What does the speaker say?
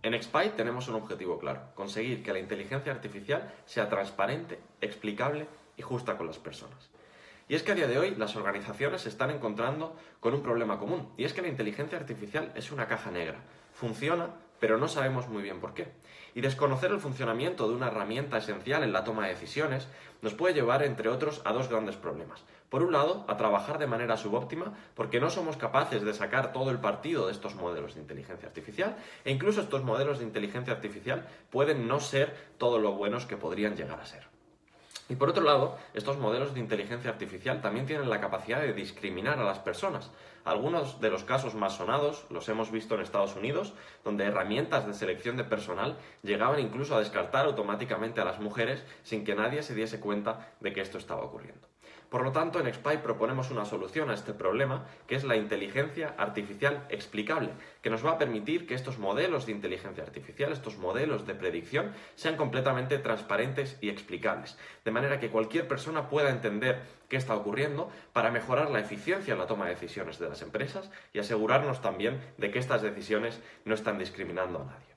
En Expy tenemos un objetivo claro: conseguir que la inteligencia artificial sea transparente, explicable y justa con las personas. Y es que a día de hoy las organizaciones se están encontrando con un problema común, y es que la inteligencia artificial es una caja negra. Funciona, pero no sabemos muy bien por qué. Y desconocer el funcionamiento de una herramienta esencial en la toma de decisiones nos puede llevar, entre otros, a dos grandes problemas. Por un lado, a trabajar de manera subóptima porque no somos capaces de sacar todo el partido de estos modelos de inteligencia artificial, e incluso estos modelos de inteligencia artificial pueden no ser todo lo buenos que podrían llegar a ser. Y por otro lado, estos modelos de inteligencia artificial también tienen la capacidad de discriminar a las personas. Algunos de los casos más sonados los hemos visto en Estados Unidos, donde herramientas de selección de personal llegaban incluso a descartar automáticamente a las mujeres sin que nadie se diese cuenta de que esto estaba ocurriendo. Por lo tanto, en Expy proponemos una solución a este problema, que es la inteligencia artificial explicable, que nos va a permitir que estos modelos de inteligencia artificial, estos modelos de predicción, sean completamente transparentes y explicables, de manera que cualquier persona pueda entender qué está ocurriendo para mejorar la eficiencia en la toma de decisiones de las empresas y asegurarnos también de que estas decisiones no están discriminando a nadie.